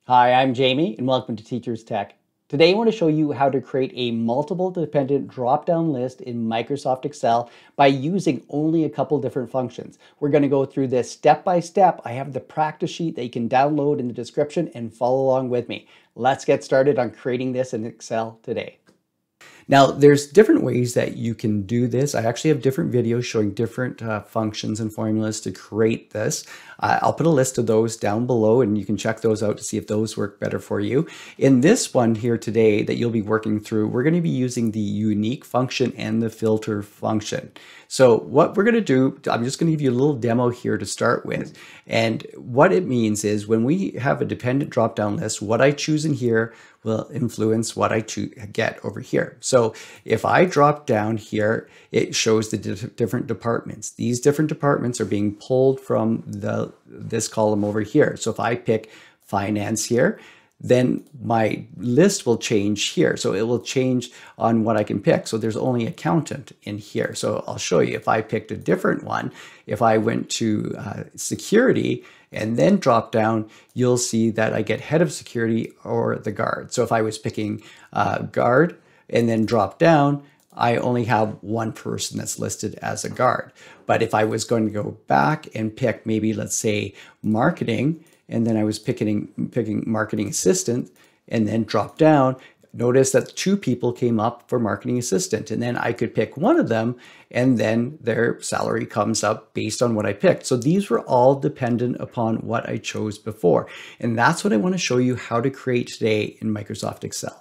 Hi, I'm Jamie and welcome to Teachers Tech. Today I want to show you how to create a multiple dependent drop-down list in Microsoft Excel by using only a couple different functions. We're going to go through this step by step. I have the practice sheet that you can download in the description and follow along with me. Let's get started on creating this in Excel today. Now, there's different ways that you can do this. I actually have different videos showing different functions and formulas to create this. I'll put a list of those down below and you can check those out to see if those work better for you. In this one here today that you'll be working through, we're going to be using the unique function and the filter function. So what we're going to do, I'm just going to give you a little demo here to start with. And what it means is when we have a dependent drop-down list, what I choose in here will influence what I get over here. So if I drop down here, it shows the different departments. These different departments are being pulled from this column over here. So if I pick finance here, then my list will change here. So it will change on what I can pick. So there's only accountant in here. So I'll show you if I picked a different one, if I went to security and then drop down, you'll see that I get head of security or the guard. So if I was picking guard and then drop down, I only have one person that's listed as a guard. But if I was going to go back and pick maybe, let's say, marketing, and then I was picking marketing assistant and then drop down, notice that two people came up for marketing assistant, and then I could pick one of them and then their salary comes up based on what I picked. So these were all dependent upon what I chose before. And that's what I want to show you how to create today in Microsoft Excel.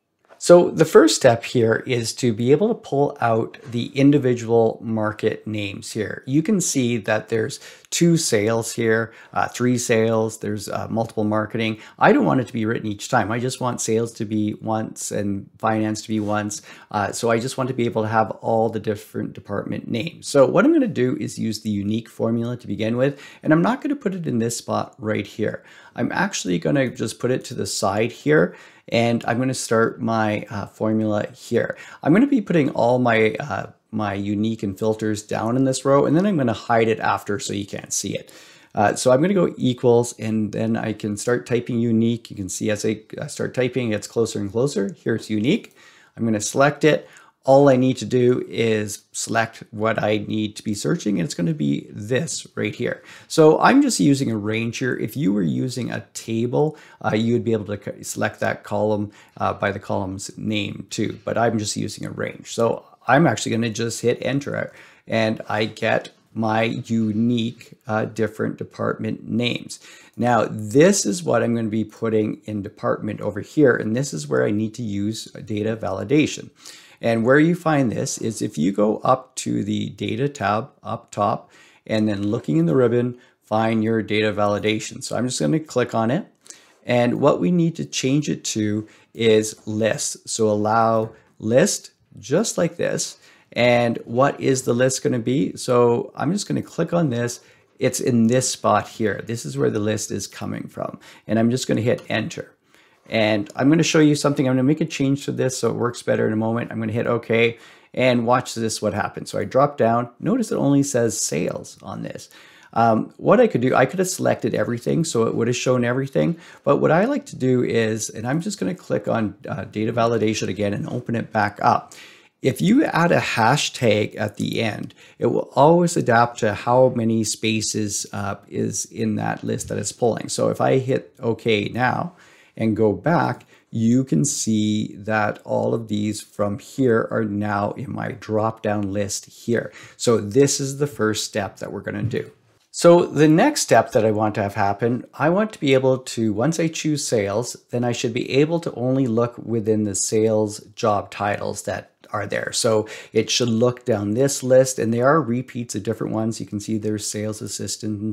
So the first step here is to be able to pull out the individual market names here. You can see that there's 2 sales here, 3 sales, there's multiple marketing. I don't want it to be written each time. I just want sales to be once and finance to be once. So I just want to be able to have all the different department names. So what I'm going to do is use the unique formula to begin with, and I'm not going to put it in this spot right here. I'm actually going to just put it to the side here. And I'm going to start my formula here. I'm going to be putting all my my unique and filters down in this row, and then I'm going to hide it after so you can't see it. So I'm going to go equals, and then I can start typing unique. You can see as I start typing, it's closer and closer. Here's unique. I'm going to select it. All I need to do is select what I need to be searching, and it's going to be this right here. So I'm just using a range here. If you were using a table, you would be able to select that column by the column's name too, but I'm just using a range. So I'm actually going to just hit enter, and I get my unique different department names. Now, this is what I'm going to be putting in department over here, and this is where I need to use data validation. And where you find this is if you go up to the data tab up top and then looking in the ribbon, find your data validation. So I'm just going to click on it. And what we need to change it to is list. So allow list just like this. And what is the list going to be? So I'm just going to click on this. It's in this spot here. This is where the list is coming from. And I'm just going to hit enter. And I'm going to show you something. I'm going to make a change to this so it works better in a moment. I'm going to hit OK and watch this, what happens. So I drop down. Notice it only says sales on this. What I could do, I could have selected everything so it would have shown everything. But what I like to do is, and I'm just going to click on data validation again and open it back up. If you add a hashtag at the end, it will always adapt to how many spaces is in that list that it's pulling. So if I hit OK now, and go back, you can see that all of these from here are now in my drop-down list here. So this is the first step that we're going to do. So the next step that I want to have happen, I want to be able to, once I choose sales, then I should be able to only look within the sales job titles that are there. So it should look down this list, and there are repeats of different ones. You can see there's sales assistant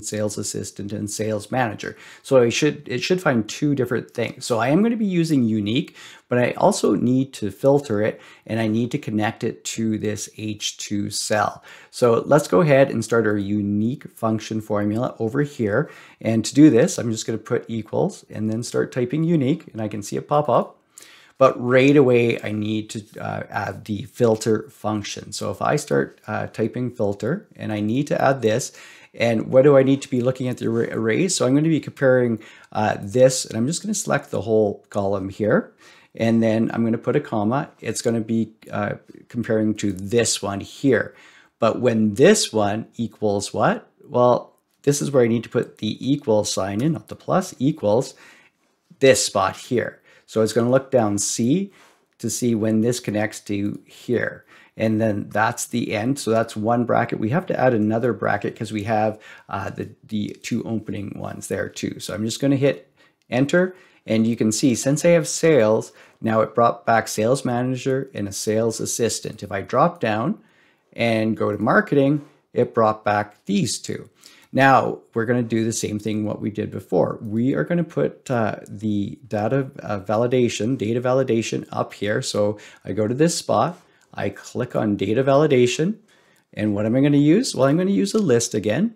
and sales manager. So it should find 2 different things. So I am going to be using unique, but I also need to filter it, and I need to connect it to this H2 cell. So let's go ahead and start our unique function formula over here. And to do this, I'm just going to put equals and then start typing unique, and I can see it pop up. But right away, I need to add the filter function. So if I start typing filter, and I need to add this, And what do I need to be looking at the arrays? So I'm going to be comparing this, and I'm just going to select the whole column here. And then I'm going to put a comma. It's going to be comparing to this one here. But when this one equals what? Well, this is where I need to put the equal sign in, not the plus, equals this spot here. So it's going to look down C to see when this connects to here. And then that's the end. So that's one bracket. We have to add another bracket because we have the two opening ones there too. So I'm just going to hit enter. And you can see, since I have sales, now it brought back sales manager and a sales assistant. If I drop down and go to marketing, it brought back these two. Now we're going to do the same thing what we did before. We are going to put the data validation up here. So I go to this spot, I click on data validation, and what am I going to use? Well, I'm going to use a list again.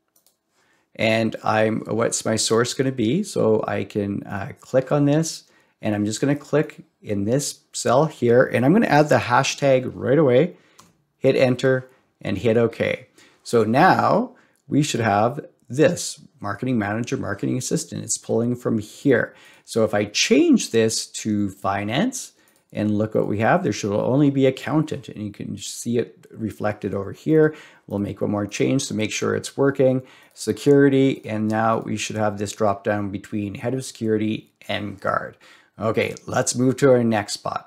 And what's my source going to be? So I can click on this, and I'm just going to click in this cell here, and I'm going to add the hashtag right away, hit enter, and hit OK. So now we should have this marketing manager, marketing assistant. It's pulling from here. So if I change this to finance, and look what we have, there should only be accountant, and you can see it reflected over here. We'll make one more change to make sure it's working. Security, and now we should have this drop down between head of security and guard. Okay, let's move to our next spot.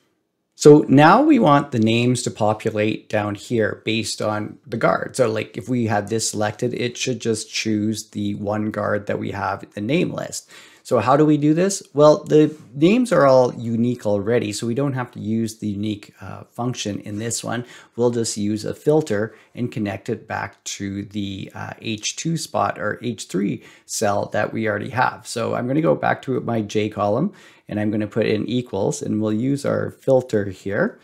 So now we want the names to populate down here based on the guard. So like if we had this selected, it should just choose the one guard that we have in the name list. So how do we do this? Well, the names are all unique already, so we don't have to use the unique function in this one. We'll just use a filter and connect it back to the H2 spot or H3 cell that we already have. So I'm going to go back to my J column, and I'm going to put in equals, and we'll use our filter here.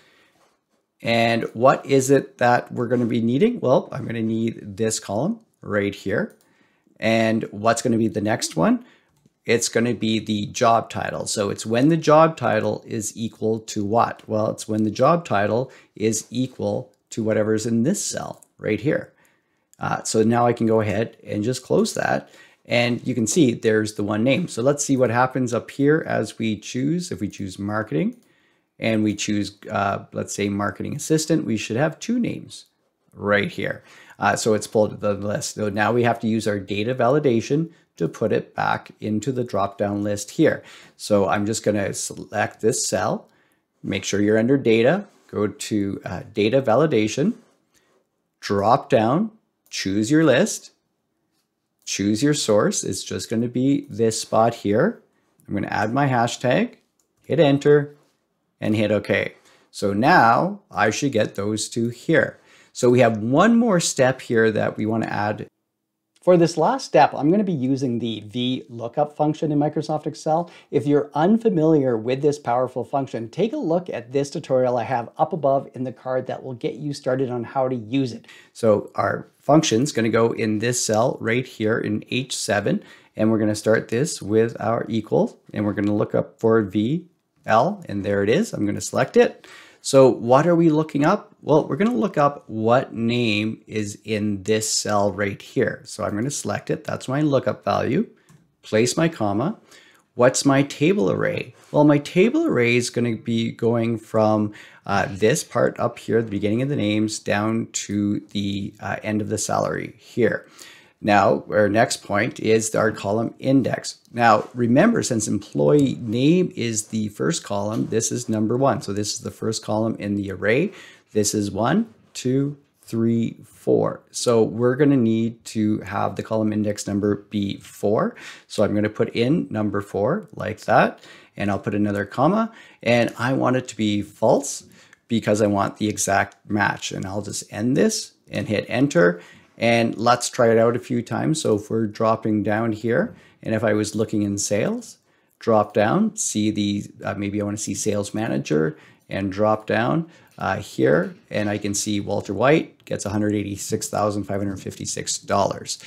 And what is it that we're going to be needing? Well, I'm going to need this column right here. And what's going to be the next one? It's going to be the job title. So it's when the job title is equal to what? Well, it's when the job title is equal to whatever's in this cell right here. So now I can go ahead and just close that. And you can see there's the one name. So let's see what happens up here as we choose. If we choose marketing and we choose, let's say marketing assistant, we should have two names right here. So it's pulled the list. So now we have to use our data validation to put it back into the drop-down list here. So I'm just going to select this cell, make sure you're under data, go to data validation, drop down, choose your list, choose your source. It's just going to be this spot here. I'm going to add my hashtag, hit enter, and hit OK. So now I should get those two here. So we have one more step here that we want to add. For this last step, I'm going to be using the VLOOKUP function in Microsoft Excel. If you're unfamiliar with this powerful function, take a look at this tutorial I have up above in the card that will get you started on how to use it. So our function is going to go in this cell right here in H7, and we're going to start this with our equals, and we're going to look up for VL, and there it is. I'm going to select it. So what are we looking up? Well, we're going to look up what name is in this cell right here. So I'm going to select it. That's my lookup value. Place my comma. What's my table array? Well, my table array is going to be going from this part up here, the beginning of the names, down to the end of the salary here. Now, our next point is our column index. Now, remember, since employee name is the first column, this is number 1. So this is the first column in the array. This is 1, 2, 3, 4. So we're going to need to have the column index number be 4. So I'm going to put in number 4 like that, and I'll put another comma, and I want it to be false because I want the exact match. And I'll just end this and hit enter. And let's try it out a few times. So if we're dropping down here, and if I was looking in sales, drop down, see the, maybe I want to see sales manager, and drop down here, and I can see Walter White gets $186,556.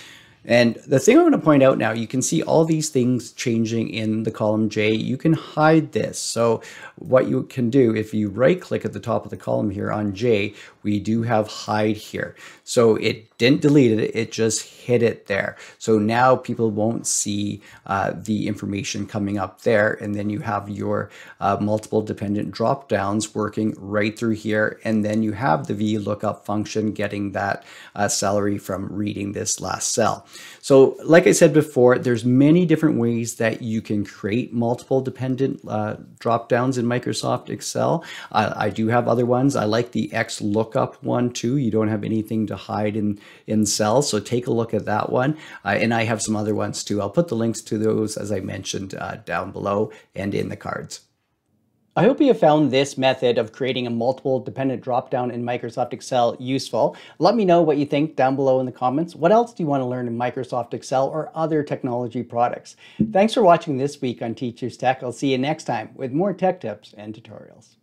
And the thing I want to point out now, you can see all these things changing in the column J. You can hide this. So what you can do, if you right click at the top of the column here on J, we do have hide here. So it didn't delete it, it just hid it there. So now people won't see the information coming up there. And then you have your multiple dependent drop downs working right through here. And then you have the VLOOKUP function getting that salary from reading this last cell. So like I said before, there's many different ways that you can create multiple dependent drop downs in Microsoft Excel. I do have other ones. I like the XLOOKUP one too. You don't have anything to hide in cells, so take a look at that one. And I have some other ones too. I'll put the links to those, as I mentioned, down below and in the cards. I hope you have found this method of creating a multiple dependent dropdown in Microsoft Excel useful. Let me know what you think down below in the comments. What else do you want to learn in Microsoft Excel or other technology products? Thanks for watching this week on Teachers Tech. I'll see you next time with more tech tips and tutorials.